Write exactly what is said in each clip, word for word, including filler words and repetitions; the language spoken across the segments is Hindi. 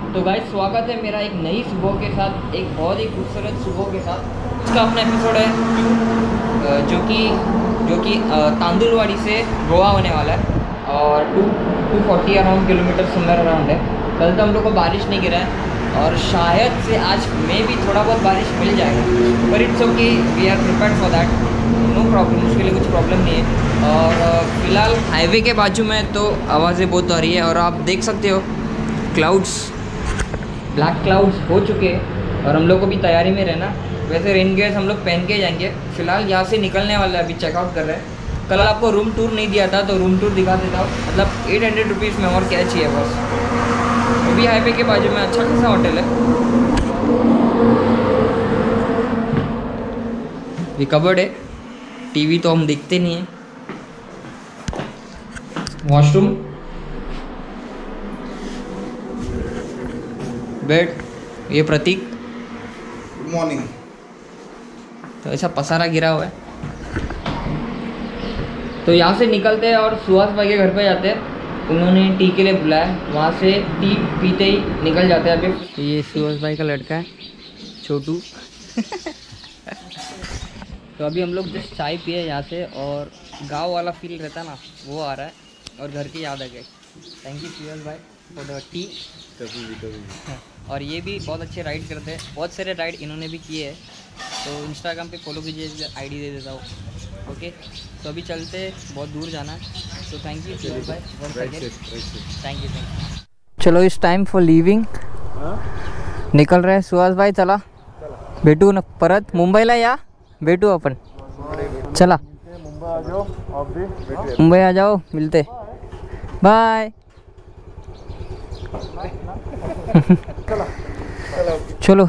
तो गाइस स्वागत है मेरा एक नई सुबह के साथ, एक बहुत ही खूबसूरत सुबह के साथ। इसका अपना एपिसोड है जो कि जो कि तांदुलवाड़ी से गोवा होने वाला है और two to forty around kilometre somewhere around है। कल तो हम लोग को बारिश नहीं गिरा है और शायद से आज में भी थोड़ा बहुत बारिश मिल जाएगा, पर it's okay, we are prepared for that, no problem, उसके लिए कुछ प्रॉब्लम नहीं है। और फिलहाल हाईवे के बाजू में तो आवाज़ें बहुत आ रही है और आप देख सकते हो क्लाउड्स, ब्लैक क्लाउड्स हो चुके हैं और हम लोग को भी तैयारी में रहना। वैसे रेन गेयर्स हम लोग पहन के जाएंगे। फिलहाल यहाँ से निकलने वाला है, अभी चेकआउट कर रहे हैं। कल आपको रूम टूर नहीं दिया था तो रूम टूर दिखा देता हूँ। मतलब एट हंड्रेड रुपीज़ में, और क्या चाहिए बस। अभी हाईवे के बाजू में अच्छा खासा होटल है। ये कबर्ड है, टीवी तो हम देखते नहीं है। वॉशरूम, बेड, ये प्रतीक, गुड मॉर्निंग। तो ऐसा पसारा गिरा हुआ है। तो यहाँ से निकलते हैं और सुहास भाई के घर पे जाते हैं। उन्होंने टी के लिए बुलाया, वहाँ से टी पीते ही निकल जाते हैं। अभी ये सुहास भाई का लड़का है छोटू। तो अभी हम लोग जस्ट चाय पिए यहाँ से और गांव वाला फील रहता ना, वो आ रहा है और घर की याद आ गई। थैंक यू सुहास भाई फॉर द टी। कभी भी कभी भी। और ये भी बहुत अच्छे राइड करते हैं, बहुत सारे राइड इन्होंने भी किए हैं। तो इंस्टाग्राम पे फॉलो कीजिए, आईडी दे देता हूँ। ओके, तो अभी चलते, बहुत दूर जाना है। तो थैंक यू सुहास भाई, थैंक यू थैंक यू। चलो इस टाइम फॉर लीविंग निकल रहे हैं सुहास भाई। चला भेटू न परत मुंबईला या भेटू अपन। चला मुंबई आ जाओ, आप भी मुंबई आ जाओ, मिलते, बाय। चलो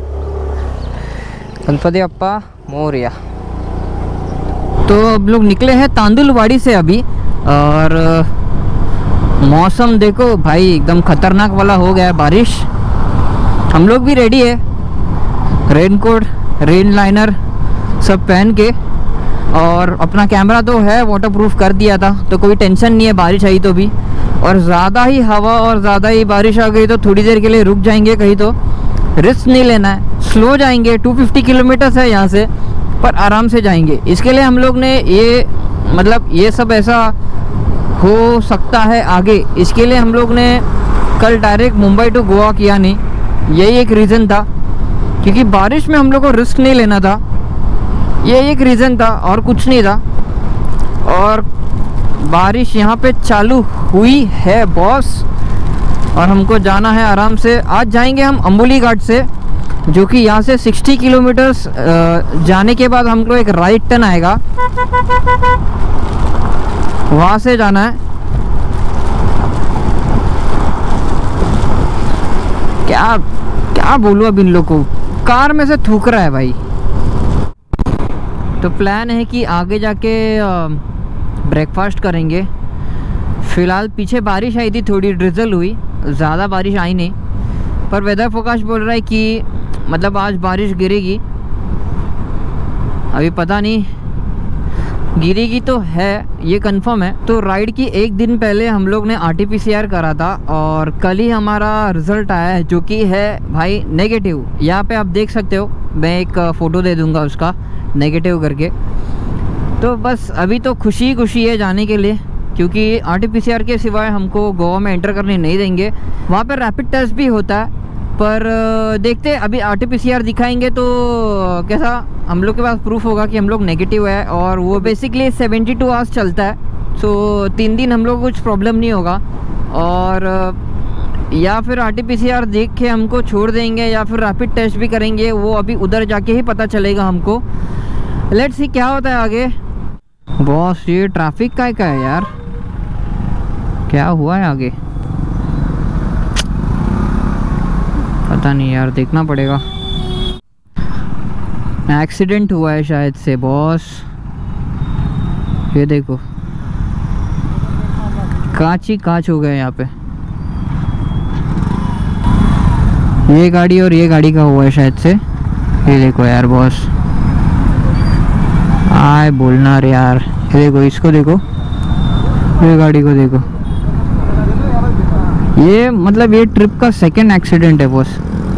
गणपति अप्पा मोरिया। तो अब लोग निकले हैं तांदुलवाड़ी से अभी और मौसम देखो भाई एकदम खतरनाक वाला हो गया है, बारिश। हम लोग भी रेडी है, रेनकोट, रेन लाइनर सब पहन के, और अपना कैमरा तो है वाटरप्रूफ कर दिया था, तो कोई टेंशन नहीं है बारिश आई तो भी। और ज़्यादा ही हवा और ज़्यादा ही बारिश आ गई तो थोड़ी देर के लिए रुक जाएंगे कहीं, तो रिस्क नहीं लेना है, स्लो जाएंगे। टू फिफ्टी किलोमीटर्स है यहाँ से, पर आराम से जाएंगे। इसके लिए हम लोग ने ये मतलब ये सब ऐसा हो सकता है आगे, इसके लिए हम लोग ने कल डायरेक्ट मुंबई टू गोवा किया नहीं। यही एक रीज़न था, क्योंकि बारिश में हम लोग को रिस्क नहीं लेना था। ये एक रीज़न था और कुछ नहीं था। और बारिश यहाँ पे चालू हुई है बॉस, और हमको जाना है आराम से। आज जाएंगे हम अंबुली घाट से, जो कि यहाँ से साठ किलोमीटर्स जाने के बाद हमको एक राइट टर्न आएगा, वहाँ से जाना है। क्या क्या बोलूँ अब इन लोग को, कार में से थूक रहा है भाई। तो प्लान है कि आगे जाके ब्रेकफास्ट करेंगे। फ़िलहाल पीछे बारिश आई थी, थोड़ी ड्रिजल हुई, ज़्यादा बारिश आई नहीं, पर वेदर फोरकास्ट बोल रहा है कि मतलब आज बारिश गिरेगी। अभी पता नहीं, गिरेगी तो है, ये कंफर्म है। तो राइड की एक दिन पहले हम लोग ने R T P C R करा था और कल ही हमारा रिज़ल्ट आया है, जो कि है भाई नेगेटिव। यहाँ पे आप देख सकते हो, मैं एक फ़ोटो दे दूँगा उसका, नेगेटिव करके। तो बस अभी तो खुशी खुशी है जाने के लिए, क्योंकि R T P C R के सिवाय हमको गोवा में एंटर करने नहीं देंगे। वहाँ पर रैपिड टेस्ट भी होता है, पर देखते अभी R T P C R दिखाएंगे तो कैसा हम लोग के पास प्रूफ होगा कि हम लोग नेगेटिव है। और वो बेसिकली सेवेंटी टू आवर्स चलता है, सो तीन दिन हम लोग को कुछ प्रॉब्लम नहीं होगा। और या फिर R T P C R देख के हमको छोड़ देंगे या फिर रैपिड टेस्ट भी करेंगे, वो अभी उधर जाके ही पता चलेगा हमको। लेट्स सी क्या होता है आगे। बॉस ये ट्रैफिक का क्या है यार, क्या हुआ है आगे पता नहीं यार, देखना पड़ेगा। एक्सीडेंट हुआ है शायद से बॉस, ये देखो कांच ही कांच हो गया यहाँ पे। ये गाड़ी और ये गाड़ी का हुआ है शायद से, ये देखो यार बॉस। आए बोलना रे यार, ये देखो, इसको देखो, ये गाड़ी को देखो, ये मतलब ये ट्रिप का सेकंड एक्सीडेंट है बॉस।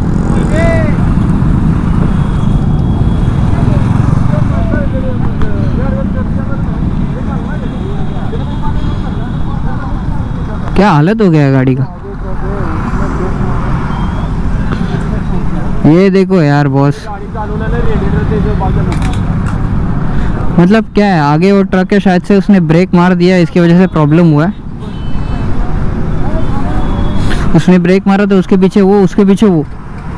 क्या हालत हो गया है गाड़ी का, ये देखो यार बॉस। मतलब क्या है, आगे वो ट्रक है, शायद से उसने ब्रेक मार दिया, इसकी वजह से प्रॉब्लम हुआ है। उसने ब्रेक मारा तो उसके पीछे वो, उसके पीछे वो।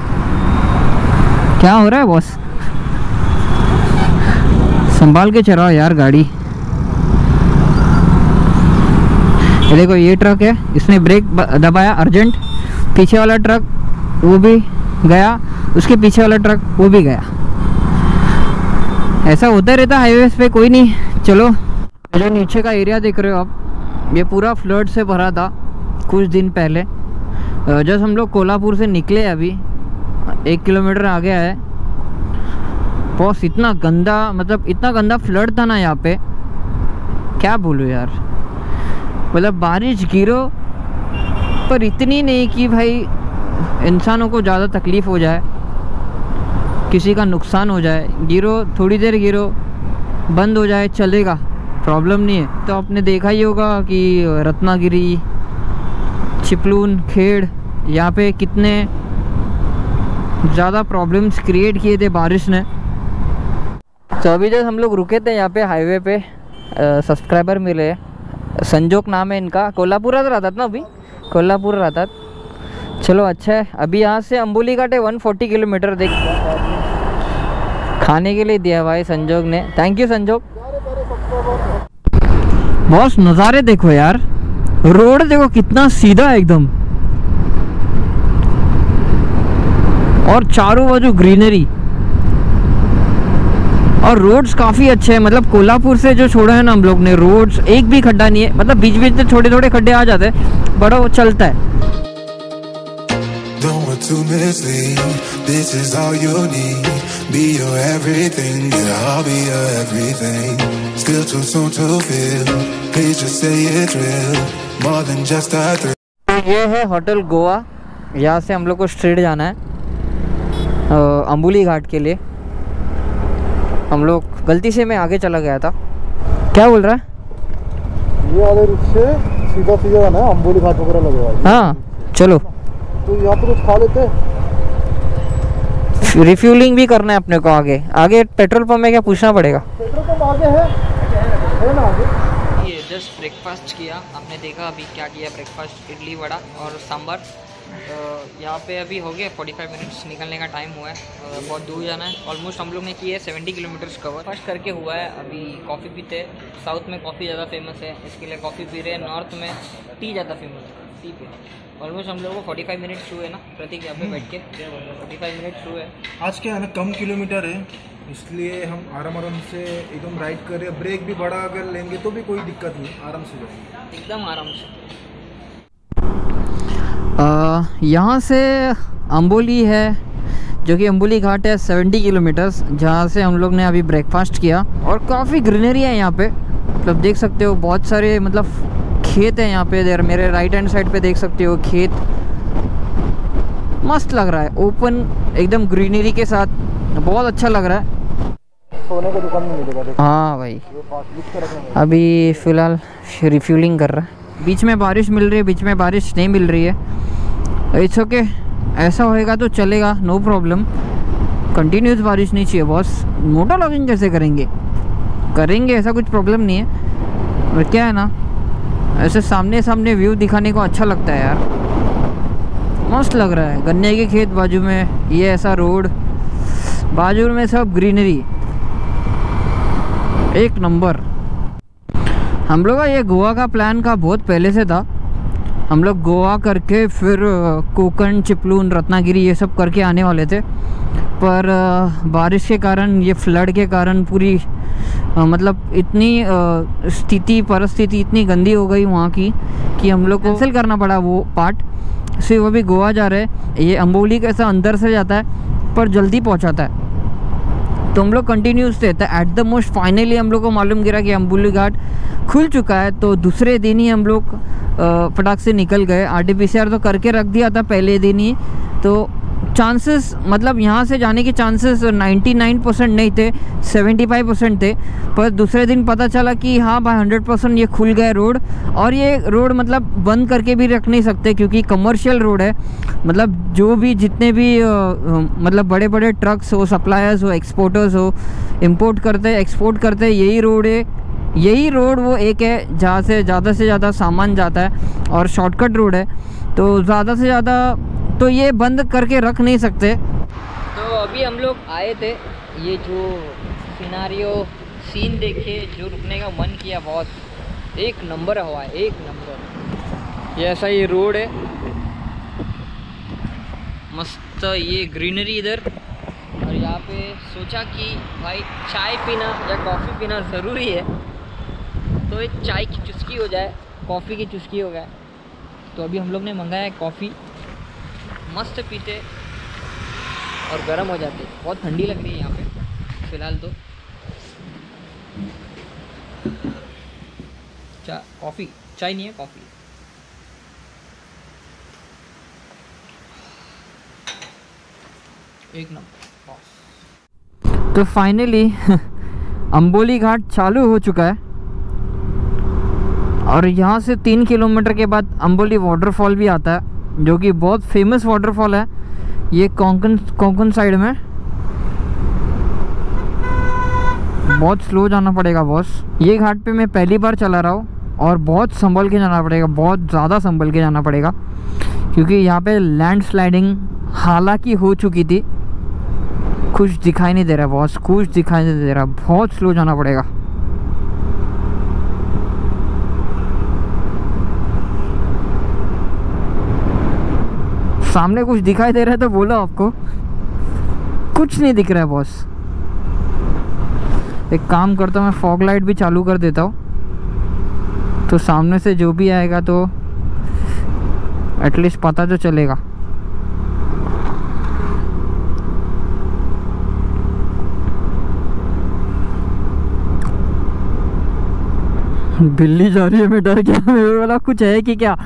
क्या हो रहा है बॉस, संभाल के चलाओ यार गाड़ी। ये देखो ये ट्रक है, इसने ब्रेक दबाया अर्जेंट, पीछे वाला ट्रक वो भी गया, उसके पीछे वाला ट्रक वो भी गया। ऐसा होता रहता हाईवेज पे, कोई नहीं। चलो, जो नीचे का एरिया देख रहे हो आप, ये पूरा फ्लड से भरा था कुछ दिन पहले। जब हम लोग कोल्हापुर से निकले, अभी एक किलोमीटर आगे है बॉस, इतना गंदा, मतलब इतना गंदा फ्लड था ना यहाँ पे, क्या बोलूँ यार। मतलब बारिश गिरो पर इतनी नहीं कि भाई इंसानों को ज़्यादा तकलीफ़ हो जाए, किसी का नुकसान हो जाए। गिरो, थोड़ी देर गिरो, बंद हो जाए, चलेगा, प्रॉब्लम नहीं है। तो आपने देखा ही होगा कि रत्नागिरी, चिपलून, खेड़, यहाँ पे कितने ज़्यादा प्रॉब्लम्स क्रिएट किए थे बारिश ने। तो अभी जब हम लोग रुके थे यहाँ पे हाईवे पे, सब्सक्राइबर मिले, संजोग नाम है इनका, कोल्हापुर रहता था ना, अभी कोल्हापुर रहता। चलो अच्छा है। अभी यहाँ से अंबोली घाट है एक सौ चालीस किलोमीटर। देख, खाने के लिए दिया भाई संजोग ने, थैंक यू संजोग। बॉस नज़ारे देखो यार, रोड देखो कितना सीधा है एकदम, और चारों बाजू ग्रीनरी, और रोड्स काफ़ी अच्छे हैं। मतलब कोल्हापुर से जो छोड़ा है ना हम लोग ने, रोड्स एक भी खड्डा नहीं है। मतलब बीच बीच में छोटे छोटे खड्डे आ जाते हैं, बड़ा वो चलता है। Don't want to mislead, this is all you need. Be your everything, yeah, I'll be your everything. Still too soon to feel, please just say it's real. More than just a thrill. ये है होटल गोवा, यहाँ से हम लोग को स्ट्रेट जाना है अंबोली घाट के लिए। हम लोग गलती से मैं आगे चला गया था। क्या बोल रहा है? ये वाले रूट से सीधा सीधा जाना है, अंबोली घाट वगैरह लगेगा। हाँ चलो, तो यहाँ पे कुछ खा लेते हैं, रिफ्यूलिंग भी करना है अपने को। आगे आगे पेट्रोल पंप में क्या पूछना पड़ेगा? पेट्रोल पंप आगे है, है ना आगे। ये जस्ट ब्रेकफास्ट किया, आपने देखा अभी क्या किया ब्रेकफास्ट, इडली वड़ा और सांभर। यहाँ पे अभी हो गया पैंतालीस मिनट्स, निकलने का टाइम हुआ है। बहुत दूर जाना है, ऑलमोस्ट हम लोग ने किया है सत्तर किलोमीटर्स कवर फर्स्ट करके हुआ है। अभी कॉफ़ी पीते हैं, साउथ में कॉफ़ी ज़्यादा फेमस है, इसके लिए कॉफ़ी पी रहे हैं। नॉर्थ में टी ज़्यादा फेमस है, टी पे। ऑलमोस्ट हम लोगों को पैंतालीस मिनट्स हुए ना प्रतीक, यहाँ पे बैठ के पैंतालीस मिनट्स हुए। आज क्या है ना, कम किलोमीटर है, इसलिए हम आराम आराम से एकदम राइड कर रहे हैं। ब्रेक भी बड़ा अगर लेंगे तो भी कोई दिक्कत नहीं, आराम से जाएंगे, एकदम आराम से। यहाँ से अंबोली है, जो कि अंबोली घाट है सत्तर किलोमीटर्स, जहाँ से हम लोग ने अभी ब्रेकफास्ट किया। और काफ़ी ग्रीनरी है यहाँ पे, मतलब देख सकते हो बहुत सारे मतलब खेत है यहाँ पे। देर मेरे राइट हैंड साइड पे देख सकते हो खेत, मस्त लग रहा है, ओपन एकदम ग्रीनरी के साथ, बहुत अच्छा लग रहा है। सोने का दुकान में मिलेगा। हाँ भाई, अभी फ़िलहाल रिफ्यूलिंग कर रहा है। बीच में बारिश मिल रही है, बीच में बारिश नहीं मिल रही है, इट्स ओके। ऐसा होएगा तो चलेगा, नो प्रॉब्लम। कंटिन्यूस बारिश नहीं चाहिए बॉस। मोटा लॉगिंग कैसे करेंगे करेंगे ऐसा कुछ प्रॉब्लम नहीं है, और क्या है ना, ऐसे सामने सामने व्यू दिखाने को अच्छा लगता है यार, मस्त लग रहा है। गन्ने के खेत बाजू में, ये ऐसा रोड बाजू में, सब ग्रीनरी, एक नंबर। हम लोग का ये गोवा का प्लान का बहुत पहले से था। हम लोग गोवा करके फिर कोकण, चिपलून, रत्नागिरी ये सब करके आने वाले थे, पर बारिश के कारण, ये फ्लड के कारण पूरी मतलब इतनी स्थिति परिस्थिति इतनी गंदी हो गई वहाँ की कि हम लोग को कैंसिल करना पड़ा वो पार्ट। सिर्फ अभी गोवा जा रहे हैं। ये अंबोली कैसा अंदर से जाता है पर जल्दी पहुँचाता है, तो हम लोग कंटिन्यूस थे। तो एट द मोस्ट फाइनली हम लोग को मालूम गिरा कि अंबोली घाट खुल चुका है, तो दूसरे दिन ही हम लोग फटाक से निकल गए। आरटीपीसीआर तो करके रख दिया था पहले दिन ही, तो चांसेस मतलब यहाँ से जाने के चांसेस निन्यानवे परसेंट नहीं थे, पचहत्तर परसेंट थे। पर दूसरे दिन पता चला कि हाँ भाई हंड्रेड परसेंट ये खुल गया रोड। और ये रोड मतलब बंद करके भी रख नहीं सकते क्योंकि कमर्शियल रोड है। मतलब जो भी जितने भी आ, मतलब बड़े बड़े ट्रक्स हो, सप्लायर्स हो, एक्सपोर्टर्स हो, इंपोर्ट करते एक्सपोर्ट करते यही रोड है। यही रोड वो एक है जहाँ से ज़्यादा से ज़्यादा सामान जाता है और शॉर्टकट रोड है, तो ज़्यादा से ज़्यादा तो ये बंद करके रख नहीं सकते। तो अभी हम लोग आए थे, ये जो सिनारियो सीन देखे, जो रुकने का मन किया बॉस, एक नंबर हवा है, एक नंबर। ये ऐसा ये रोड है, मस्त ये ग्रीनरी इधर। और यहाँ पे सोचा कि भाई चाय पीना या कॉफ़ी पीना ज़रूरी है, तो एक चाय की चुस्की हो जाए, कॉफ़ी की चुस्की हो जाए। तो अभी हम लोग ने मंगाया है कॉफ़ी, मस्त पीते और गर्म हो जाते। बहुत ठंडी लग रही है यहाँ पे फ़िलहाल तो। चा कॉफ़ी चाय नहीं है, कॉफ़ी। एक नंबर। तो फाइनली अंबोली घाट चालू हो चुका है और यहाँ से तीन किलोमीटर के बाद अंबोली वाटरफॉल भी आता है, जो कि बहुत फेमस वाटरफॉल है। ये कोंकण कोंकण साइड में। बहुत स्लो जाना पड़ेगा बॉस। ये घाट पे मैं पहली बार चला रहा हूँ और बहुत संभल के जाना पड़ेगा, बहुत ज़्यादा संभल के जाना पड़ेगा क्योंकि यहाँ पे लैंडस्लाइडिंग हालांकि हो चुकी थी। कुछ दिखाई नहीं दे रहा बॉस, कुछ दिखाई नहीं दे रहा, बहुत स्लो जाना पड़ेगा। सामने कुछ दिखाई दे रहा है तो बोलो आपको, कुछ नहीं दिख रहा है बॉस। एक काम करता हूँ, मैं फॉग लाइट भी चालू कर देता हूँ तो सामने से जो भी आएगा तो एटलीस्ट पता तो चलेगा। बिल्ली जा रही है, मैं डर गया, मेरे वाला कुछ है कि क्या।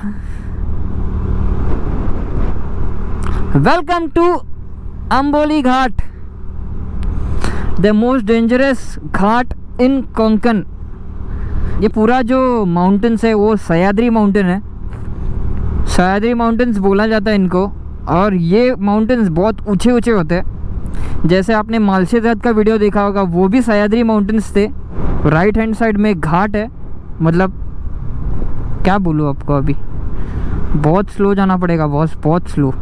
Welcome to Amboli Ghat, the most dangerous ghat in Konkan. ये पूरा जो माउंटेन्स है वो सह्याद्री माउंटेन है, सह्याद्री माउंटेन्स बोला जाता है इनको। और ये माउंटेन्स बहुत ऊंचे ऊंचे होते हैं। जैसे आपने मालशे दर्द का वीडियो देखा होगा, वो भी सह्याद्री माउंटेन्स थे। राइट हैंड साइड में घाट है, मतलब क्या बोलूँ आपको। अभी बहुत स्लो जाना पड़ेगा बॉस, बहुत स्लो।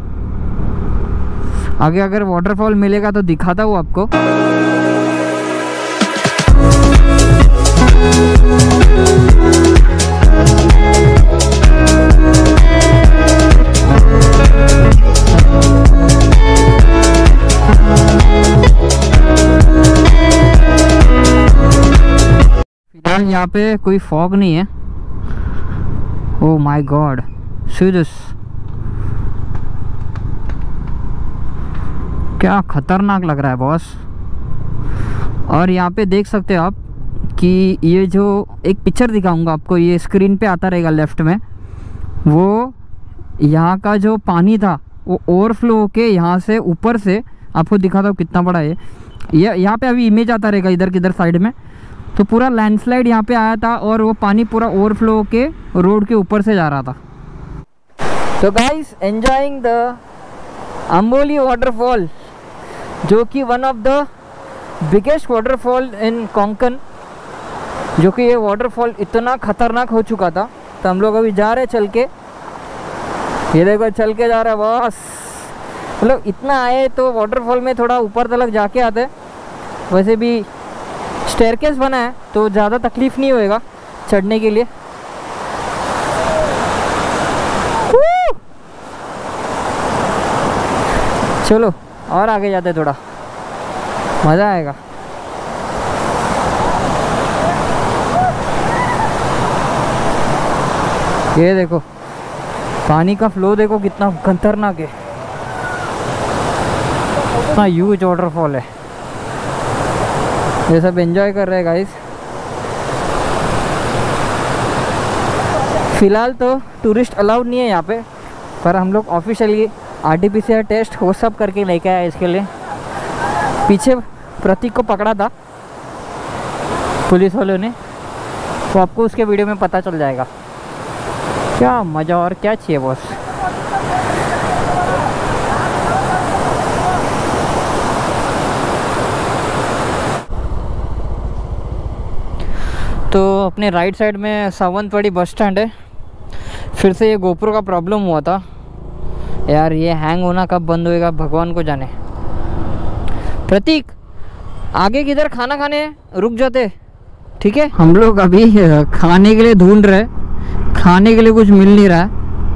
आगे अगर वाटरफॉल मिलेगा तो दिखाता हूँ आपको। फिलहाल यहाँ पे कोई फॉग नहीं है। Oh my god, see this, क्या खतरनाक लग रहा है बॉस। और यहाँ पे देख सकते हो आप कि ये जो एक पिक्चर दिखाऊंगा आपको, ये स्क्रीन पे आता रहेगा लेफ्ट में, वो यहाँ का जो पानी था वो ओवरफ्लो होके यहाँ से ऊपर से आपको दिखाता हूँ कितना बड़ा है ये। यहाँ पे अभी इमेज आता रहेगा इधर किधर साइड में। तो पूरा लैंडस्लाइड यहाँ पे आया था और वो पानी पूरा ओवरफ्लो होके रोड के ऊपर से जा रहा था। तो guys, enjoying the Amboli waterfall, जो कि one of the biggest waterfall in Konkan. जो कि ये वाटरफॉल इतना खतरनाक हो चुका था, तो हम लोग अभी जा रहे चल के। ये देखो चल के जा रहा है बस। मतलब इतना आए तो वाटरफॉल में थोड़ा ऊपर तक जाके आते। वैसे भी स्टेयरकेस बना है तो ज़्यादा तकलीफ़ नहीं होएगा चढ़ने के लिए। चलो और आगे जाते, थोड़ा मज़ा आएगा। ये देखो पानी का फ्लो देखो कितना खतरनाक है, इतना ह्यूज वाटरफॉल है। ये सब एंजॉय कर रहे हैं गाइस। फ़िलहाल तो टूरिस्ट अलाउड नहीं है यहाँ पे, पर हम लोग officially R T P C R test वो सब करके लेके आए। इसके लिए पीछे प्रतीक को पकड़ा था पुलिस वालों ने, तो आपको उसके वीडियो में पता चल जाएगा। क्या मज़ा और क्या चाहिए बॉस। तो अपने राइट साइड में सावंतवाड़ी बस स्टैंड है। फिर से ये गोप्रो का प्रॉब्लम हुआ था यार, ये हैंग होना कब बंद होएगा भगवान को जाने। प्रतीक आगे किधर खाना खाने रुक जाते, ठीक है। हम लोग अभी खाने के लिए ढूंढ रहे, खाने के लिए कुछ मिल नहीं रहा है,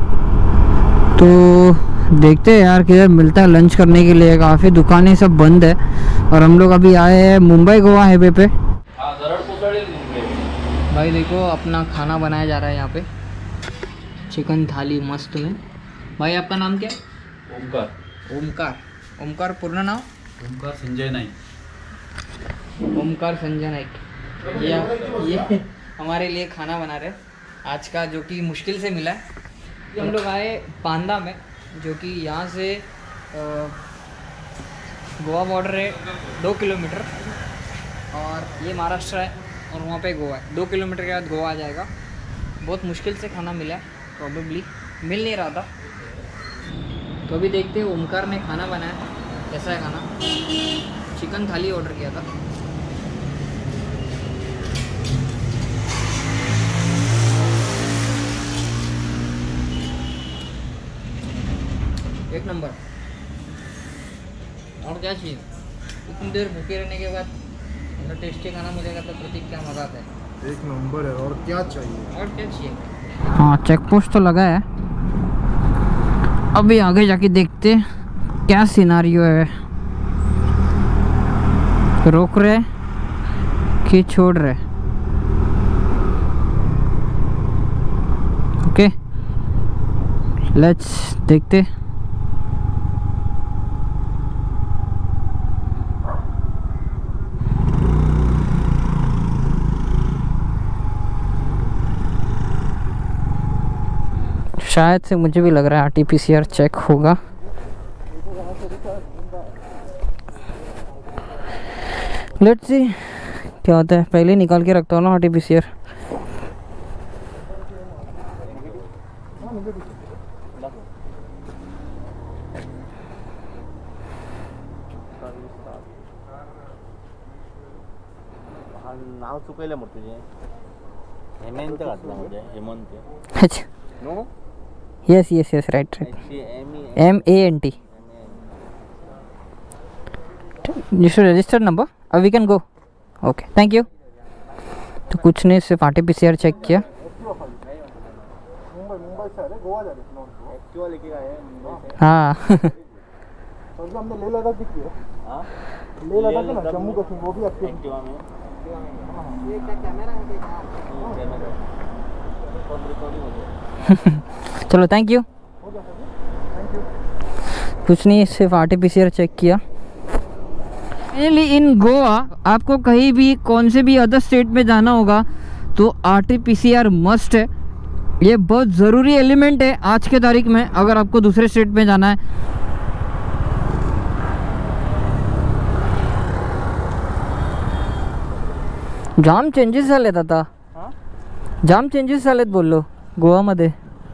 तो देखते हैं यार किधर मिलता है लंच करने के लिए। काफ़ी दुकानें सब बंद है और हम लोग अभी आए हैं मुंबई गोवा हाईवे पे। भाई देखो अपना खाना बनाया जा रहा है यहाँ पे, चिकन थाली मस्त में। भाई आपका नाम क्या है? ओमकार। ओमकार। ओमकार पूर्ण नाम? ओमकार संजय नाईक। ओमकार संजय नाइक। ये ये हमारे लिए खाना बना रहे आज का, जो कि मुश्किल से मिला है। हम लोग आए पांदा में, जो कि यहाँ से गोवा बॉर्डर है दो किलोमीटर, और ये महाराष्ट्र है और वहाँ पे गोवा है। दो किलोमीटर के बाद गोवा आ जाएगा। बहुत मुश्किल से खाना मिला है, प्रॉबेबली मिल नहीं रहा था। तो अभी देखते हैं ओमकार ने खाना बनाया, कैसा है खाना। चिकन थाली ऑर्डर किया था। एक नंबर। और क्या चाहिए, इतनी देर भूखे रहने के बाद मतलब टेस्टी खाना मिलेगा तो प्रतीक क्या मजा आता है। एक नंबर है, और क्या चाहिए। और क्या चाहिए। हाँ चेक पोस्ट तो लगा है, अभी आगे जाके देखते क्या सिनारियो है। रोक रहे कि छोड़ रहे। ओके लेट्स देखते। शायद से मुझे भी लग रहा है R T P C R check होगा। लेट्स सी क्या होता है। पहले निकाल के रखता हूँ ना R T P C R. नाव चुकायला मग तुझे हेमंत घातला म्हणजे हेमंत। अच्छा no yes yes yes right right M A N T. You should register number, अब we can go. Okay thank you. तो कुछ नहीं, सिर्फ R T P C R check किया। हाँ हमने ले लद्दाख भी किया। हाँ ले लद्दाख है ना, जम्मू कश्मीर, वो भी एक्टिव एक्टिवा में। ये क्या कैमरा है क्या? कैमरा फोन रिकॉर्डिंग हो गया। चलो थैंक यू। Thank you. कुछ नहीं, सिर्फ R T P C R check किया। फाइनली इन गोवा आपको कहीं भी कौन से भी अदर स्टेट में जाना होगा तो R T P C R must है। ये बहुत ज़रूरी एलिमेंट है आज के तारीख में, अगर आपको दूसरे स्टेट में जाना है। जाम चेंजेस झालेत आता, जाम चेंजेस झालेत बोललो गोवामध्ये।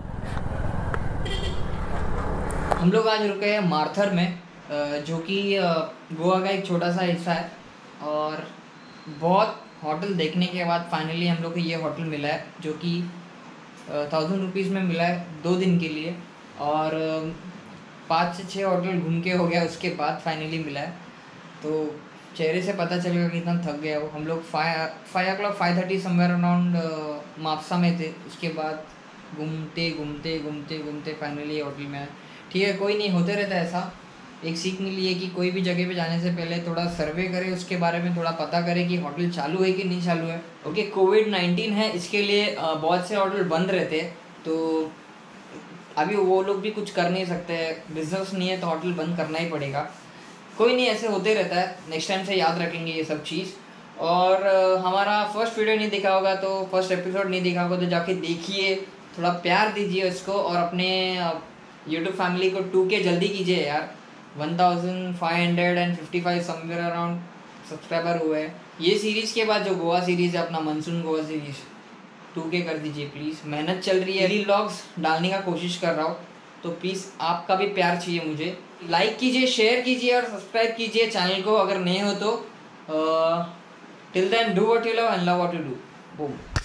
हम लोग आज रुके हैं मार्थर में, जो कि गोवा का एक छोटा सा हिस्सा है, और बहुत होटल देखने के बाद फाइनली हम लोग को ये होटल मिला है, जो कि थाउजेंड रुपीज़ में मिला है दो दिन के लिए। और पाँच से छः होटल घूम के हो गया, उसके बाद फाइनली मिला है। तो चेहरे से पता चलेगा कि इतना थक गया वो। हम लोग five five o'clock five thirty somewhere around Mapusa में थे। उसके बाद घूमते घूमते घूमते घूमते फाइनली होटल में आए। ठीक है, कोई नहीं, होते रहता है ऐसा। एक सीख मिली है कि कोई भी जगह पे जाने से पहले थोड़ा सर्वे करें, उसके बारे में थोड़ा पता करें कि होटल चालू है कि नहीं चालू है। ओके, कोविड नाइन्टीन है, इसके लिए बहुत से होटल बंद रहते हैं, तो अभी वो लोग भी कुछ कर नहीं सकते। बिजनेस नहीं है तो होटल बंद करना ही पड़ेगा। कोई नहीं, ऐसे होते रहता है। नेक्स्ट टाइम से याद रखेंगे ये सब चीज़। और हमारा फर्स्ट वीडियो नहीं देखा होगा तो फर्स्ट एपिसोड नहीं देखा होगा तो जाके देखिए, थोड़ा प्यार दीजिए उसको और अपने यूट्यूब फैमिली को टू के जल्दी कीजिए यार। One thousand five hundred and fifty five somewhere around subscriber हुए हैं। ये सीरीज़ के बाद जो गोवा सीरीज़ है अपना मानसून गोवा सीरीज़ टू के कर दीजिए प्लीज़। मेहनत चल रही है, डेली व्लॉग्स डालने का कोशिश कर रहा हूँ, तो प्लीज़ आपका भी प्यार चाहिए मुझे। लाइक कीजिए, शेयर कीजिए और सब्सक्राइब कीजिए चैनल को अगर नए हो तो। Till then do what you love and love what you do. Boom.